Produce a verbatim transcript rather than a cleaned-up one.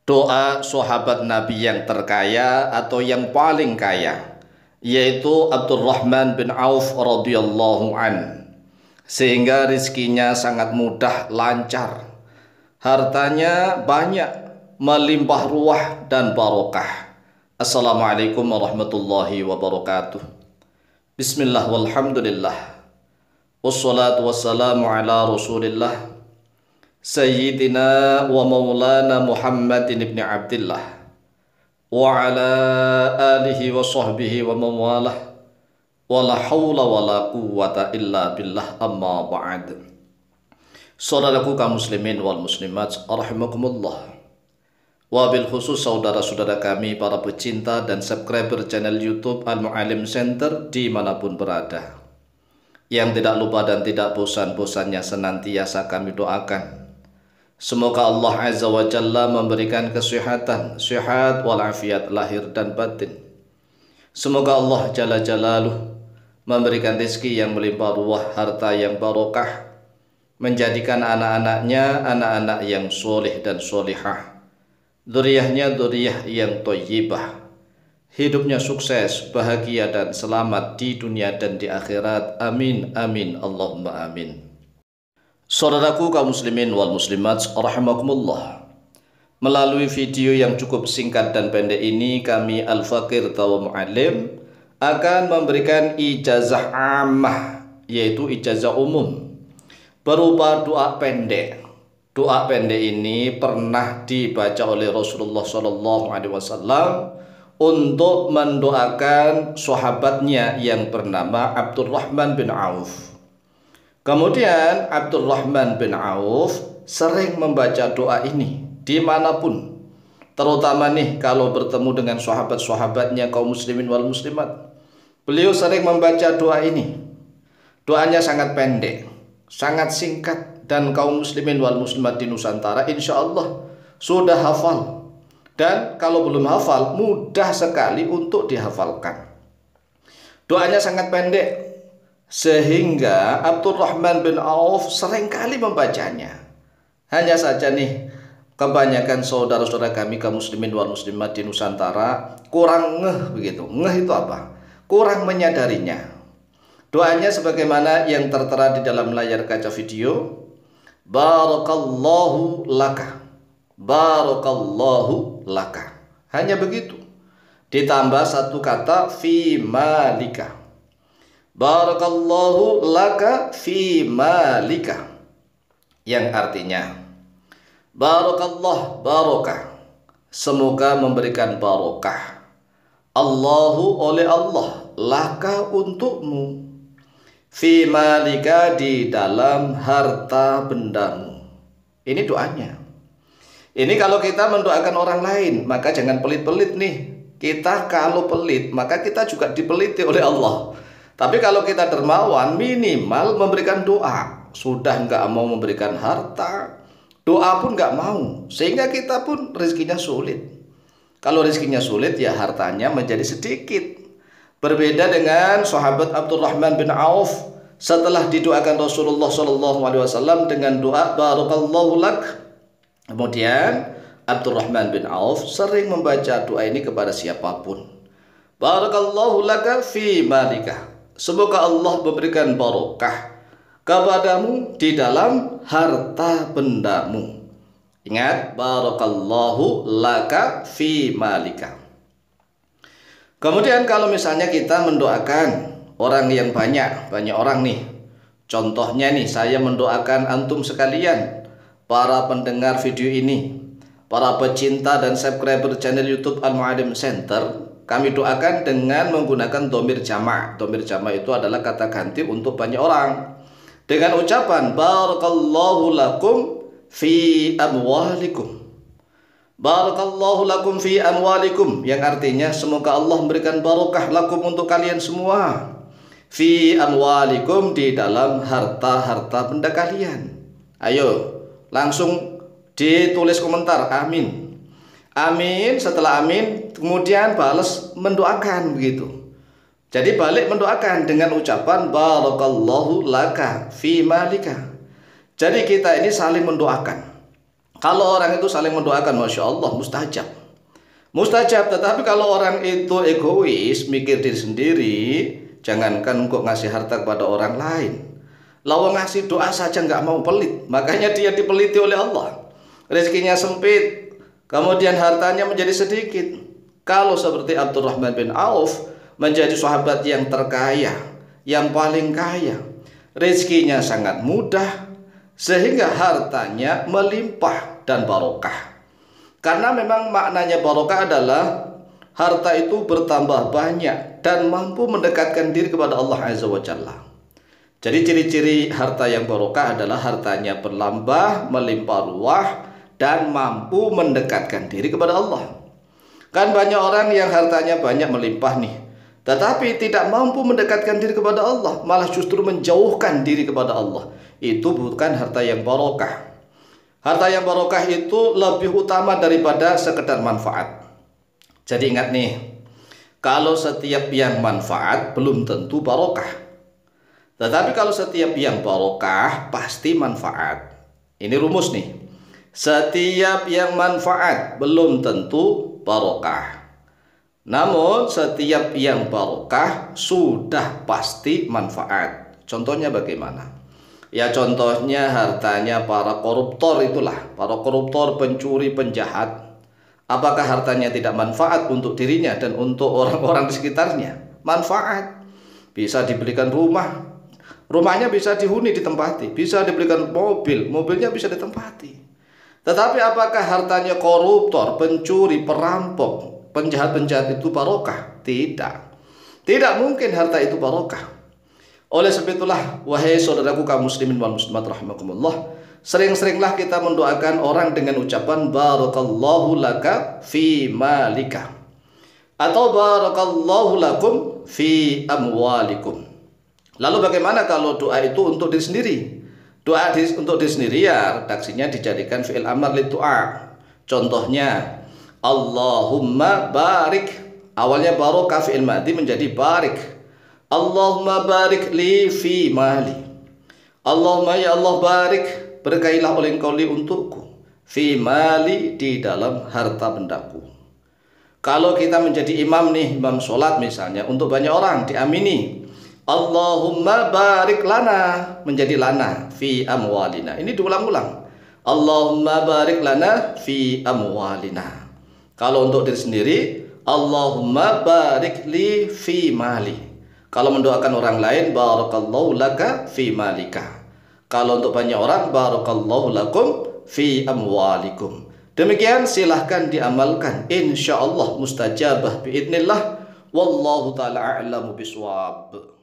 doa sahabat Nabi yang terkaya atau yang paling kaya, yaitu Abdurrahman bin Auf radhiyallahu an, sehingga rizkinya sangat mudah, lancar, hartanya banyak, melimpah ruah dan barokah. Assalamualaikum warahmatullahi wabarakatuh. Bismillah walhamdulillah, wassalatu wassalamu ala rasulillah Sayyidina wa maulana Muhammadin ibn Abdillah wa ala alihi wa sahbihi wa mawalah wa la hawla wa la quwwata illa billah, amma ba'd. Saudaraku kaum muslimin wal muslimat rahimakumullah, wa bil khusus saudara-saudara kami para pecinta dan subscriber channel YouTube Al-Mu'allim Center dimanapun berada, yang tidak lupa dan tidak bosan-bosannya senantiasa kami doakan semoga Allah Azza wa Jalla memberikan kesehatan, sehat walafiat lahir dan batin. Semoga Allah Jalla Jalaluh memberikan rezeki yang melimpah ruah, harta yang barokah, menjadikan anak-anaknya anak-anak yang soleh dan solihah, dzurriyyahnya dzurriyyah yang thayyibah, hidupnya sukses, bahagia dan selamat di dunia dan di akhirat. Amin amin Allahumma amin. Saudaraku kaum muslimin wal muslimat rahimakumullah, melalui video yang cukup singkat dan pendek ini, kami Al-Faqir Tawa Mu'allim akan memberikan ijazah ammah, yaitu ijazah umum, berupa doa pendek. Doa pendek ini pernah dibaca oleh Rasulullah shallallahu alaihi wasallam untuk mendoakan sahabatnya yang bernama Abdurrahman bin Auf. Kemudian Abdurrahman bin Auf sering membaca doa ini dimanapun, terutama nih kalau bertemu dengan sahabat-sahabatnya kaum muslimin wal muslimat. Beliau sering membaca doa ini. Doanya sangat pendek, sangat singkat, dan kaum muslimin wal muslimat di Nusantara insya Allah sudah hafal, dan kalau belum hafal mudah sekali untuk dihafalkan. Doanya sangat pendek sehingga Abdurrahman bin Auf seringkali membacanya. Hanya saja nih, kebanyakan saudara-saudara kami kaum muslimin wal muslimat di Nusantara kurang ngeh begitu. Ngeh itu apa? Kurang menyadarinya. Doanya sebagaimana yang tertera di dalam layar kaca video. Barakallahu laka, barakallahu laka. Hanya begitu. Ditambah satu kata fi malika. Barakallahu laka fi malika, yang artinya barakallah, barokah, semoga memberikan barokah, Allahu oleh Allah, laka untukmu, fi malika di dalam harta bendamu. Ini doanya. Ini kalau kita mendoakan orang lain, maka jangan pelit-pelit nih. Kita kalau pelit, maka kita juga dipeliti oleh Allah. Tapi kalau kita dermawan, minimal memberikan doa. Sudah nggak mau memberikan harta, doa pun nggak mau, sehingga kita pun rezekinya sulit. Kalau rezekinya sulit, ya hartanya menjadi sedikit. Berbeda dengan sahabat Abdurrahman bin Auf, setelah didoakan Rasulullah shallallahu alaihi wasallam dengan doa barakallahu lak, kemudian Abdurrahman bin Auf sering membaca doa ini kepada siapapun. Barakallahu laka fi malika, semoga Allah memberikan barokah kepadamu di dalam harta bendamu. Ingat, barakallahu laka fi malika. Kemudian kalau misalnya kita mendoakan orang yang banyak, banyak orang nih. Contohnya nih, saya mendoakan antum sekalian, para pendengar video ini, para pecinta dan subscriber channel YouTube Al-Mu'allim Center. Kami doakan dengan menggunakan dhamir jama'. Dhamir jama' itu adalah kata ganti untuk banyak orang. Dengan ucapan barakallahu lakum fi amwalikum. Barakallahu lakum fi amwalikum, yang artinya semoga Allah memberikan barokah lakum untuk kalian semua. Fi amwalikum, di dalam harta-harta benda kalian. Ayo langsung ditulis komentar amin. Amin, setelah amin kemudian balas mendoakan begitu. Jadi balik mendoakan dengan ucapan barakallahu laka fi malika. Jadi kita ini saling mendoakan. Kalau orang itu saling mendoakan, Masya Allah, mustajab. Mustajab, tetapi kalau orang itu egois, mikir diri sendiri, jangankan kok ngasih harta kepada orang lain. Lawan ngasih doa saja nggak mau pelit, makanya dia dipeliti oleh Allah. Rezekinya sempit, kemudian hartanya menjadi sedikit. Kalau seperti Abdurrahman bin Auf, menjadi sahabat yang terkaya, yang paling kaya, rezekinya sangat mudah, sehingga hartanya melimpah dan barokah. Karena memang maknanya barokah adalah harta itu bertambah banyak dan mampu mendekatkan diri kepada Allah Azza wa Jalla. Jadi ciri-ciri harta yang barokah adalah hartanya berlambah, melimpah ruah, dan mampu mendekatkan diri kepada Allah. Kan banyak orang yang hartanya banyak melimpah nih, tetapi tidak mampu mendekatkan diri kepada Allah, malah justru menjauhkan diri kepada Allah. Itu bukan harta yang barokah. Harta yang barokah itu lebih utama daripada sekedar manfaat. Jadi ingat nih, kalau setiap yang manfaat belum tentu barokah. Tetapi kalau setiap yang barokah pasti manfaat. Ini rumus nih. Setiap yang manfaat belum tentu barokah. Namun setiap yang barokah sudah pasti manfaat. Contohnya bagaimana? Ya contohnya hartanya para koruptor itulah, para koruptor, pencuri, penjahat. Apakah hartanya tidak manfaat untuk dirinya dan untuk orang-orang di sekitarnya? Manfaat. Bisa dibelikan rumah, rumahnya bisa dihuni, ditempati. Bisa dibelikan mobil, mobilnya bisa ditempati. Tetapi apakah hartanya koruptor, pencuri, perampok, penjahat-penjahat itu barokah? Tidak. Tidak mungkin harta itu barokah. Oleh sebab itulah, wahai saudaraku kaum muslimin wal muslimat rahimakumullah, sering-seringlah kita mendoakan orang dengan ucapan barakallahu laka fi malika atau barakallahu lakum fi amwalikum. Lalu bagaimana kalau doa itu untuk diri sendiri? Doa di, untuk diri sendiri ya redaksinya dijadikan fi'il amar li doa. Contohnya Allahumma barik, awalnya barokah fi'il madhi menjadi barik. Allahumma barik li fi mali. Allahumma ya Allah barik, berkailah oleh engkau li untukku, fi mali, di dalam harta bendaku. Kalau kita menjadi imam nih, imam sholat misalnya, untuk banyak orang diamini, Allahumma barik lana, menjadi lana, fi amwalina. Ini diulang-ulang. Allahumma barik lana fi amwalina. Kalau untuk diri sendiri, Allahumma barik li fi mali. Kalau mendoakan orang lain, barakallahu laka fi malika. Kalau untuk banyak orang, barakallahu lakum fi amwalikum. Demikian silahkan diamalkan. Insya Allah mustajabah biidnillah. Wallahu ta'ala a'lamu biswab.